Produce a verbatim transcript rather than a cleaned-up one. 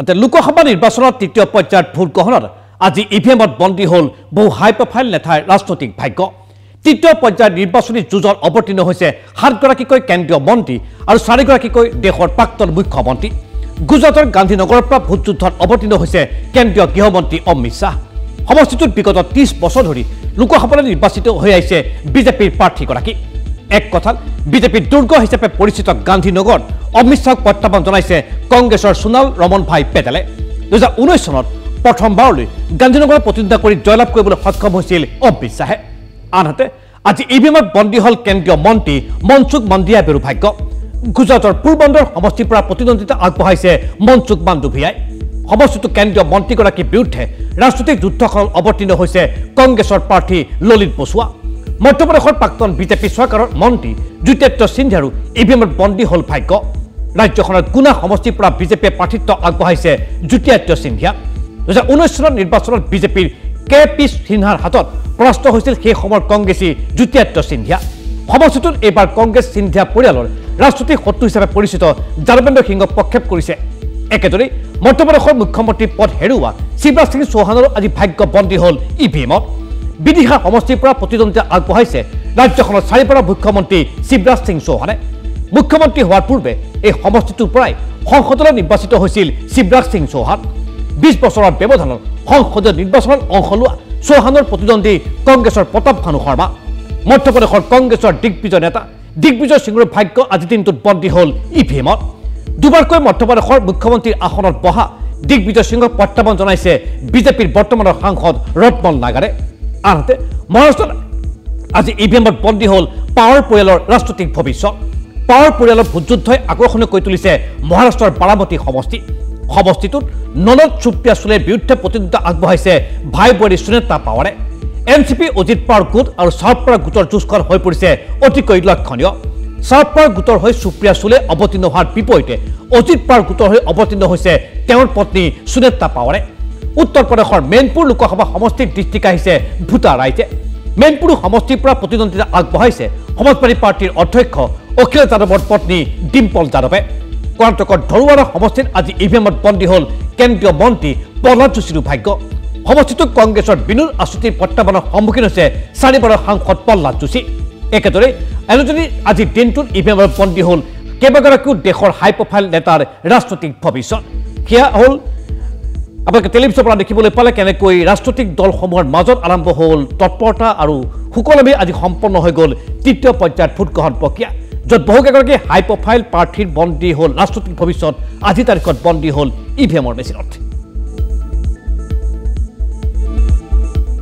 লোকসভা নিৰ্বাচনত তৃতীয় পৰ্যায়ৰ ভোট গ্ৰহণত আজি ইভিএমত বন্দী হ'ল বহু হাই প্ৰফাইল নেতাৰ ৰাজনৈতিক ভাগ্য। তৃতীয় পৰ্যায়ৰ নিৰ্বাচনী যুঁজত অৱতীৰ্ণ হৈছে সাতগৰাকীকৈ কেন্দ্ৰীয় মন্ত্ৰী আৰু চাৰিগৰাকীকৈ দেশৰ প্ৰাক্তন মুখ্যমন্ত্ৰী। গুজৰাটৰ গান্ধীনগৰৰ পৰা ভোট যুদ্ধত অৱতীৰ্ণ হৈছে কেন্দ্ৰীয় গৃহমন্ত্ৰী অমিত শ্বাহ। সমষ্টিটোত বিগত ত্ৰিছ বছৰ ধৰি লোকসভালৈ নিৰ্বাচিত হৈ আহিছে বিজেপিৰ প্ৰাৰ্থীগৰাকী। এক কথাত বিজেপিৰ দুৰ্গ হিচাপে পৰিচিত গান্ধীনগৰত অমিত শ্বাহক প্ৰত্যাহ্বান জনাইছে কংগ্ৰেছৰ সোণাল ৰমন ভাই পেটেলে। দুহেজাৰ ঊনৈছ চনত প্ৰথমবাৰলৈ গান্ধীনগৰত প্ৰতিদ্বন্দ্বিতা কৰি জয়লাভ কৰিবলৈ সক্ষম হৈছিল অমিত শ্বাহে। আনহাতে আজি ইভিএমত বন্দী হ'ল কেন্দ্ৰীয় মন্ত্ৰী মনসুখ মাণ্ডভিয়াৰ ভাগ্য। গুজৰাটৰ পোৰবন্দৰ সমষ্টিৰ পৰা প্ৰতিদ্বন্দ্বিতা আগবঢ়াইছে মনসুখ মাণ্ডভিয়াই। সমষ্টিটো কেন্দ্ৰীয় মন্ত্ৰীগৰাকীৰ বিৰুদ্ধে ৰাজনৈতিক যুদ্ধখনত অৱতীৰ্ণ হৈছে কংগ্ৰেছৰ প্ৰাৰ্থী ললিত বসুৱা। মধ্যপ্ৰদেশৰ প্ৰাক্তন বিজেপি চৰকাৰৰ মন্ত্ৰী জ্যোতিৰাদিত্য সিন্ধিয়াৰো ইভিএমত বন্দী হ'ল ভাগ্য। ৰাজ্যখনৰ গুনা সমষ্টিৰ পৰা বিজেপিয়ে প্ৰাৰ্থিত্ব আগবঢ়াইছে জ্যোতিৰাদিত্য সিন্ধিয়া। দুহেজাৰ ঊনৈছ চনৰ নিৰ্বাচনত বিজেপিৰ কে পি সিনহাৰ হাতত পৰাস্ত হৈছিল সেই সময়ৰ কংগ্ৰেছী জ্যোতিৰাদিত্য সিন্ধিয়া। সমষ্টিটোত এইবাৰ কংগ্ৰেছ সিন্ধিয়া পৰিয়ালৰ ৰাজনৈতিক শত্ৰু হিচাপে পৰিচিত যাদৱেন্দ্ৰ সিঙক প্ৰক্ষেপ কৰিছে। একেদৰে মধ্যপ্ৰদেশৰ মুখ্যমন্ত্ৰী পদ হেৰুওৱা শিৱৰাজ সিং চৌহানৰো আজি ভাগ্য বন্দী হ'ল ইভিএমত। বিদিশা সমষ্টিৰ পৰা প্ৰতিদ্বন্দ্বিতা আগবঢ়াইছে ৰাজ্যখনৰ চাৰিবাৰৰ মুখ্যমন্ত্ৰী শিৱৰাজ সিং চৌহানে। মুখ্যমন্ত্ৰী হোৱাৰ পূৰ্বে এই সমষ্টিটোৰ পৰাই সংসদলৈ নিৰ্বাচিত হৈছিল শিৱৰাজ সিং চৌহান। বিছ বছৰৰ ব্যৱধানত সংসদীয় নিৰ্বাচনত অংশ লোৱা চৌহানৰ প্ৰতিদ্বন্দ্বী কংগ্ৰেছৰ প্ৰতাপ ভানু শৰ্মা। মধ্যপ্ৰদেশৰ কংগ্ৰেছৰ দিগ্বিজয় নেতা দিগ্বিজয় সিঙৰ ভাগ্য আজিৰ দিনটোত বন্দী হ'ল ইভিএমত। দুবাৰকৈ মধ্যপ্ৰদেশৰ মুখ্যমন্ত্ৰীৰ আসনত বহা দিগ্বিজয় সিঙক প্ৰত্যাহ্বান জনাইছে বিজেপিৰ বৰ্তমানৰ সাংসদ ৰতমল নাগাৰে। আনহাতে মহাৰাষ্ট্ৰত আজি ইভিএমত বন্দী হ'ল পাৱাৰ পৰিয়ালৰ ৰাজনৈতিক ভৱিষ্যত। পাৱাৰ পৰিয়ালৰ ভোটযুদ্ধই আকৰ্ষণীয় কৰি তুলিছে মহাৰাষ্ট্ৰৰ বাৰামতী সমষ্টি। সমষ্টিটোত ননদ সুপ্ৰিয়া সুলেৰ বিৰুদ্ধে প্ৰতিদ্বন্দ্বিতা আগবঢ়াইছে ভাই বোৱাৰী সুনেত্ৰা পাৱাৰে। N C P Ajit Pawar গোট আৰু শাৰদ পাৱাৰ গোটৰ যুঁজখন হৈ পৰিছে অতিকৈ লক্ষণীয়। শাৰদ পাৱাৰ গোটৰ হৈ সুপ্ৰিয়া সুলে অৱতীৰ্ণ হোৱাৰ বিপৰীতে অজিত পাৱাৰ গোটৰ হৈ অৱতীৰ্ণ হৈছে তেওঁৰ পত্নী সুনেত্ৰা পাৱাৰে। উত্তৰ প্ৰদেশৰ মেইনপুৰ লোকসভা সমষ্টিৰ দৃষ্টিত আহিছে ভোটাৰ ৰাইজে। মেইনপুৰ সমষ্টিৰ পৰা প্ৰতিদ্বন্দ্বিতা আগবঢ়াইছে সমাজবাদী পাৰ্টীৰ অধ্যক্ষ অখিলেশ যাদৱৰ পত্নী ডিম্পল যাদৱে। কৰ্ণাটকৰ ধৰুৱাৰা সমষ্টিত আজি ইভিএমত বন্দী হ'ল কেন্দ্ৰীয় মন্ত্ৰী প্ৰহ্লাদ যোশীৰো ভাগ্য। সমষ্টিটোত কংগ্ৰেছৰ বিনোদ আছুতিৰ প্ৰত্যাহ্বানৰ সন্মুখীন হৈছে চাৰিবাৰৰ সাংসদ প্ৰহ্লাদ যোশী। একেদৰে এনেদৰে আজিৰ দিনটোত ইভিএমত বন্দী হ'ল কেইবাগৰাকীও দেশৰ হাই প্ৰফাইল নেতাৰ ৰাজনৈতিক ভৱিষ্যত। সেয়া হ'ল আপোনালোকে টেলিভিছনৰ পৰা দেখিবলৈ পালে কেনেকৈ ৰাজনৈতিক দলসমূহৰ মাজত আৰম্ভ হ'ল তৎপৰতা আৰু সুকলমে আজি সম্পন্ন হৈ গ'ল তৃতীয় পৰ্যায়ৰ ভোটগ্ৰহণ প্ৰক্ৰিয়া, য'ত বহুকেইগৰাকী হাই প্ৰফাইল প্ৰাৰ্থীৰ বন্দী হ'ল ৰাজনৈতিক ভৱিষ্যত আজিৰ তাৰিখত বন্দী হ'ল ইভিএমৰ মেচিনত।